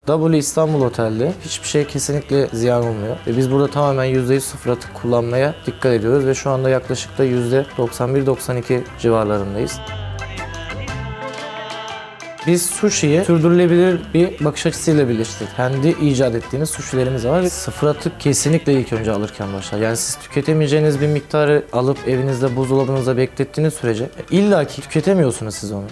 W İstanbul Otel'de hiçbir şey kesinlikle ziyan olmuyor. Biz burada tamamen %100 sıfır atık kullanmaya dikkat ediyoruz ve şu anda yaklaşık da %91-92 civarlarındayız. Biz sushi'yi sürdürülebilir bir bakış açısıyla birleştirdik. Kendi icat ettiğimiz sushi'lerimiz var. Sıfır atık kesinlikle ilk önce alırken başlar. Yani siz tüketemeyeceğiniz bir miktarı alıp evinizde, buzdolabınızda beklettiğiniz sürece illaki tüketemiyorsunuz siz onu.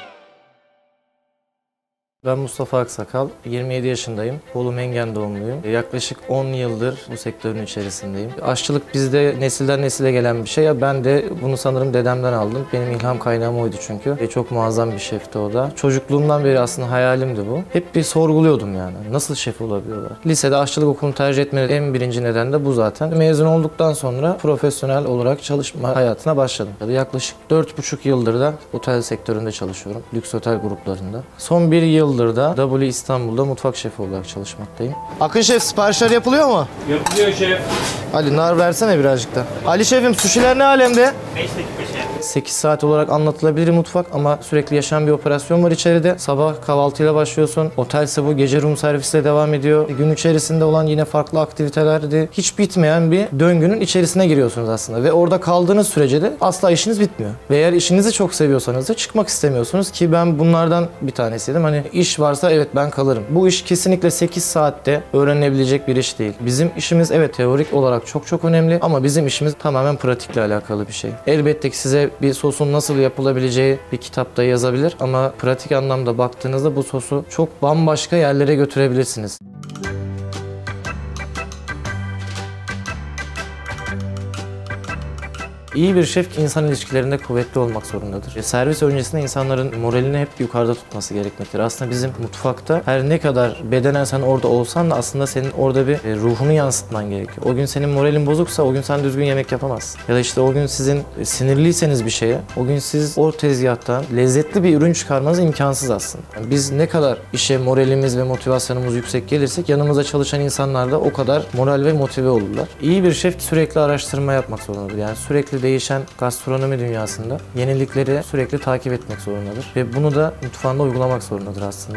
Ben Mustafa Aksakal, 27 yaşındayım. Bolu Mengen doğumluyum. Yaklaşık 10 yıldır bu sektörün içerisindeyim. Aşçılık bizde nesilden nesile gelen bir şey. Ya ben de bunu sanırım dedemden aldım. Benim ilham kaynağım oydu çünkü. Çok muazzam bir şefti o da. Çocukluğumdan beri aslında hayalimdi bu. Hep bir sorguluyordum yani. Nasıl şef olabiliyorlar? Lisede aşçılık okulunu tercih etmenin en birinci neden de bu zaten. Mezun olduktan sonra profesyonel olarak çalışma hayatına başladım. Yaklaşık 4,5 yıldır da otel sektöründe çalışıyorum. Lüks otel gruplarında. Son bir yıldır da W İstanbul'da mutfak şefi olarak çalışmaktayım. Akın Şef, siparişler yapılıyor mu? Yapılıyor şef. Ali nar versene birazcık da. Ali Şef'im, sushi'ler ne alemde? 5 dakika şef. 8 saat olarak anlatılabilir mutfak ama sürekli yaşayan bir operasyon var içeride. Sabah kahvaltıyla başlıyorsun. Otelse bu, gece room servisiyle devam ediyor. Gün içerisinde olan yine farklı aktivitelerdi. Hiç bitmeyen bir döngünün içerisine giriyorsunuz aslında. Ve orada kaldığınız sürece de asla işiniz bitmiyor. Ve eğer işinizi çok seviyorsanız da çıkmak istemiyorsunuz ki ben bunlardan bir tanesiydim. Hani iş varsa evet ben kalırım. Bu iş kesinlikle 8 saatte öğrenilebilecek bir iş değil. Bizim işimiz evet teorik olarak çok önemli ama bizim işimiz tamamen pratikle alakalı bir şey. Elbette ki size bir sosun nasıl yapılabileceği bir kitapta yazabilir ama pratik anlamda baktığınızda bu sosu çok bambaşka yerlere götürebilirsiniz. İyi bir şef insan ilişkilerinde kuvvetli olmak zorundadır. Servis öncesinde insanların moralini hep yukarıda tutması gerekmektedir. Aslında bizim mutfakta her ne kadar bedenen sen orada olsan da aslında senin orada bir ruhunu yansıtman gerekiyor. O gün senin moralin bozuksa o gün sen düzgün yemek yapamazsın. Ya da işte o gün sizin sinirliyseniz bir şeye, o gün siz o tezgahtan lezzetli bir ürün çıkarmanız imkansız aslında. Yani biz ne kadar işe moralimiz ve motivasyonumuz yüksek gelirsek yanımızda çalışan insanlar da o kadar moral ve motive olurlar. İyi bir şef sürekli araştırma yapmak zorundadır. Yani sürekli değişen gastronomi dünyasında yenilikleri sürekli takip etmek zorundadır ve bunu da mutfağında uygulamak zorundadır aslında.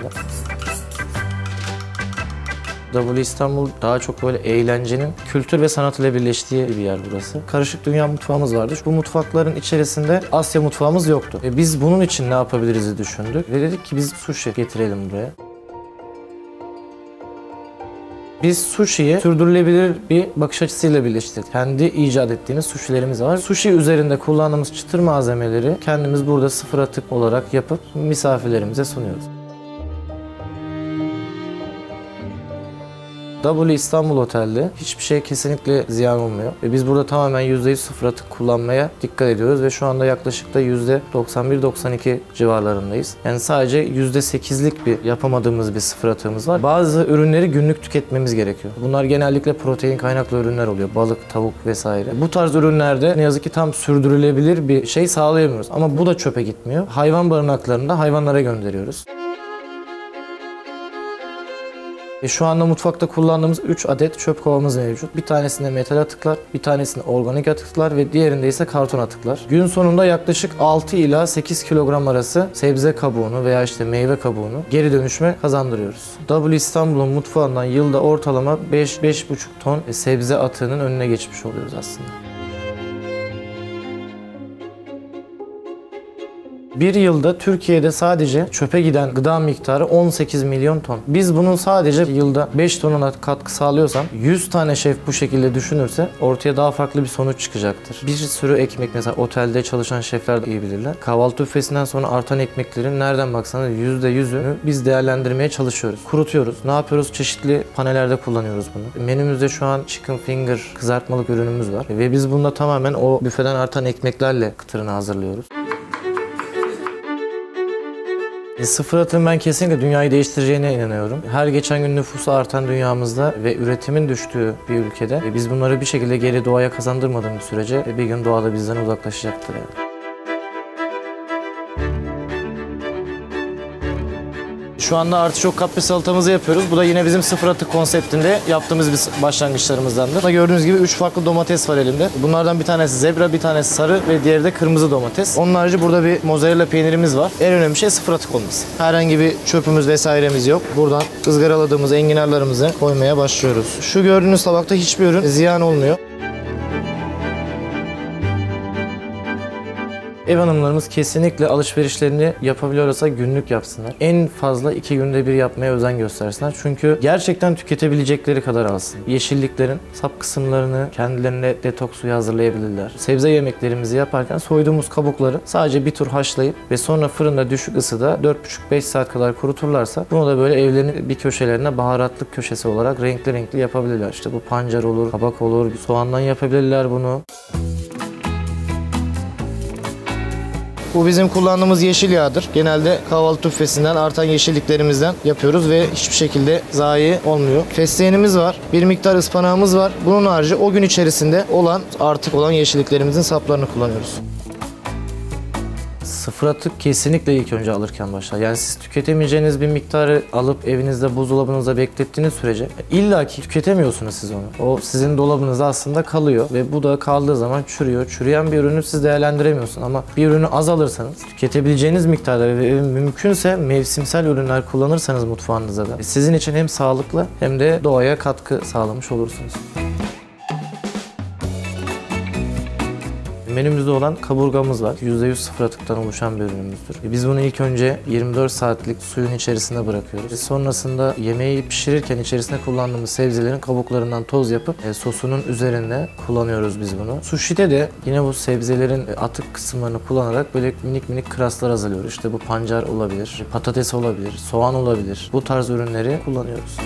W İstanbul daha çok böyle eğlencenin kültür ve sanat ile birleştiği bir yer burası. Karışık dünya mutfağımız vardı. Bu mutfakların içerisinde Asya mutfağımız yoktu. Biz bunun için ne yapabiliriz düşündük ve dedik ki biz sushi getirelim buraya. Biz sushi'yi sürdürülebilir bir bakış açısıyla birleştirdik. Kendi icat ettiğimiz sushi'lerimiz var. Sushi üzerinde kullandığımız çıtır malzemeleri kendimiz burada sıfır atık olarak yapıp misafirlerimize sunuyoruz. W İstanbul Otel'de hiçbir şey kesinlikle ziyan olmuyor. Biz burada tamamen %100 sıfır atık kullanmaya dikkat ediyoruz ve şu anda yaklaşık da %91-92 civarlarındayız. Yani sadece %8'lik bir yapamadığımız bir sıfır atığımız var. Bazı ürünleri günlük tüketmemiz gerekiyor. Bunlar genellikle protein kaynaklı ürünler oluyor. Balık, tavuk vesaire. Bu tarz ürünlerde ne yazık ki tam sürdürülebilir bir şey sağlayamıyoruz. Ama bu da çöpe gitmiyor. Hayvan barınaklarında hayvanlara gönderiyoruz. Şu anda mutfakta kullandığımız 3 adet çöp kovamız mevcut. Bir tanesinde metal atıklar, bir tanesinde organik atıklar ve diğerinde ise karton atıklar. Gün sonunda yaklaşık 6 ila 8 kilogram arası sebze kabuğunu veya işte meyve kabuğunu geri dönüşüme kazandırıyoruz. W İstanbul'un mutfağından yılda ortalama 5-5,5 ton sebze atığının önüne geçmiş oluyoruz aslında. Bir yılda Türkiye'de sadece çöpe giden gıda miktarı 18 milyon ton. Biz bunun sadece yılda 5 tonuna katkı sağlıyorsam 100 tane şef bu şekilde düşünürse ortaya daha farklı bir sonuç çıkacaktır. Bir sürü ekmek mesela otelde çalışan şefler de iyi bilirler. Kahvaltı büfesinden sonra artan ekmeklerin nereden baksanız %100'ünü biz değerlendirmeye çalışıyoruz. Kurutuyoruz. Ne yapıyoruz? Çeşitli panellerde kullanıyoruz bunu. Menümüzde şu an chicken finger kızartmalık ürünümüz var ve biz bunda tamamen o büfeden artan ekmeklerle kıtırını hazırlıyoruz. Sıfır atığın ben kesinlikle dünyayı değiştireceğine inanıyorum. Her geçen gün nüfusu artan dünyamızda ve üretimin düştüğü bir ülkede biz bunları bir şekilde geri doğaya kazandırmadığımız sürece bir gün doğa da bizden uzaklaşacaktır yani. Şu anda artiçok kapri salatamızı yapıyoruz. Bu da yine bizim sıfır atık konseptinde yaptığımız bir başlangıçlarımızdandır. Burada gördüğünüz gibi 3 farklı domates var elimde. Bunlardan bir tanesi zebra, bir tanesi sarı ve diğeri de kırmızı domates. Onun harici burada bir mozzarella peynirimiz var. En önemli şey sıfır atık olması. Herhangi bir çöpümüz vesairemiz yok. Buradan ızgaraladığımız enginarlarımızı koymaya başlıyoruz. Şu gördüğünüz tabakta hiçbir ürün ziyan olmuyor. Ev hanımlarımız kesinlikle alışverişlerini yapabiliyorsa günlük yapsınlar. En fazla 2 günde bir yapmaya özen göstersinler. Çünkü gerçekten tüketebilecekleri kadar alsın. Yeşilliklerin sap kısımlarını kendilerine detoks suyu hazırlayabilirler. Sebze yemeklerimizi yaparken soyduğumuz kabukları sadece bir tur haşlayıp ve sonra fırında düşük ısıda 4,5-5 saat kadar kuruturlarsa bunu da böyle evlerinin bir köşelerine baharatlık köşesi olarak renkli renkli yapabilirler. İşte bu pancar olur, kabak olur, soğandan yapabilirler bunu. Bu bizim kullandığımız yeşil yağdır. Genelde kahvaltı tüffesinden artan yeşilliklerimizden yapıyoruz ve hiçbir şekilde zayi olmuyor. Fesleğenimiz var. Bir miktar ıspanağımız var. Bunun harici o gün içerisinde artık olan yeşilliklerimizin saplarını kullanıyoruz. Sıfır atık kesinlikle ilk önce alırken başlar. Yani siz tüketemeyeceğiniz bir miktarı alıp evinizde, buzdolabınızda beklettiğiniz sürece illaki tüketemiyorsunuz siz onu. O sizin dolabınızda aslında kalıyor ve bu da kaldığı zaman çürüyor. Çürüyen bir ürünü siz değerlendiremiyorsun ama bir ürünü az alırsanız tüketebileceğiniz miktarda ve mümkünse mevsimsel ürünler kullanırsanız mutfağınızda da sizin için hem sağlıklı hem de doğaya katkı sağlamış olursunuz. Menümüzde olan kaburgamız var. %100 sıfır atıktan oluşan bir ürünümüzdür. Biz bunu ilk önce 24 saatlik suyun içerisine bırakıyoruz. Sonrasında yemeği pişirirken içerisine kullandığımız sebzelerin kabuklarından toz yapıp sosunun üzerinde kullanıyoruz biz bunu. Sushi'de de yine bu sebzelerin atık kısımlarını kullanarak böyle minik minik kraslar hazırlıyoruz. İşte bu pancar olabilir, patates olabilir, soğan olabilir. Bu tarz ürünleri kullanıyoruz.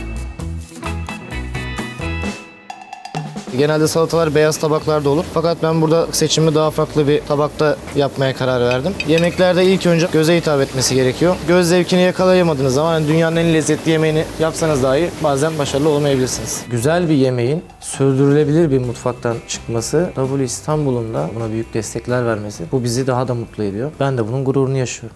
Genelde salatalar beyaz tabaklarda olur. Fakat ben burada seçimi daha farklı bir tabakta yapmaya karar verdim. Yemeklerde ilk önce göze hitap etmesi gerekiyor. Göz zevkini yakalayamadığınız zaman yani dünyanın en lezzetli yemeğini yapsanız dahi bazen başarılı olamayabilirsiniz. Güzel bir yemeğin sürdürülebilir bir mutfaktan çıkması, W İstanbul'un da buna büyük destekler vermesi bu bizi daha da mutlu ediyor. Ben de bunun gururunu yaşıyorum.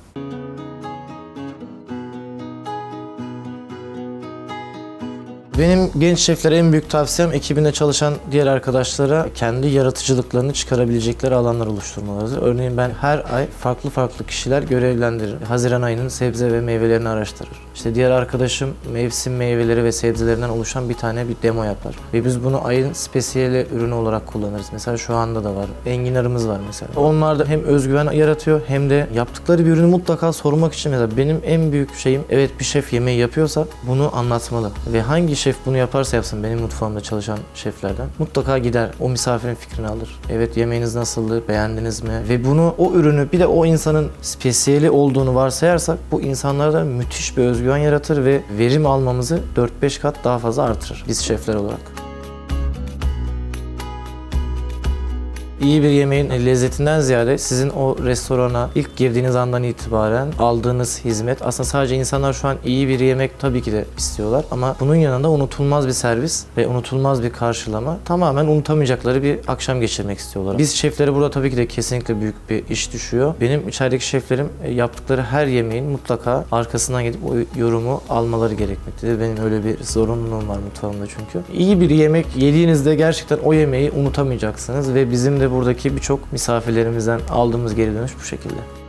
Benim genç şeflere en büyük tavsiyem ekibinde çalışan diğer arkadaşlara kendi yaratıcılıklarını çıkarabilecekleri alanlar oluşturmalarıdır. Örneğin ben her ay farklı kişiler görevlendiririm. Haziran ayının sebze ve meyvelerini araştırır. İşte diğer arkadaşım mevsim meyveleri ve sebzelerinden oluşan bir tane bir demo yapar. Ve biz bunu ayın spesiyeli ürünü olarak kullanırız. Mesela şu anda da var. Enginarımız var mesela. Onlar da hem özgüven yaratıyor hem de yaptıkları bir ürünü mutlaka sormak için mesela benim en büyük şeyim evet bir şef yemeği yapıyorsa bunu anlatmalı. Ve hangi şef bunu yaparsa yapsın benim mutfağımda çalışan şeflerden mutlaka gider o misafirin fikrini alır. Evet yemeğiniz nasıldı? Beğendiniz mi? Ve bunu o ürünü bir de o insanın spesiyeli olduğunu varsayarsak bu insanlarda müthiş bir özgüven yaratır ve verim almamızı 4-5 kat daha fazla artırır biz şefler olarak. İyi bir yemeğin lezzetinden ziyade sizin o restorana ilk girdiğiniz andan itibaren aldığınız hizmet aslında sadece insanlar şu an iyi bir yemek tabii ki de istiyorlar ama bunun yanında unutulmaz bir servis ve unutulmaz bir karşılama tamamen unutamayacakları bir akşam geçirmek istiyorlar. Biz şeflere burada tabii ki de kesinlikle büyük bir iş düşüyor. Benim içerideki şeflerim yaptıkları her yemeğin mutlaka arkasından gidip o yorumu almaları gerekmektedir. Benim öyle bir zorunluluğum var mutfağımda çünkü. İyi bir yemek yediğinizde gerçekten o yemeği unutamayacaksınız ve bizim de buradaki birçok misafirlerimizden aldığımız geri dönüş bu şekilde.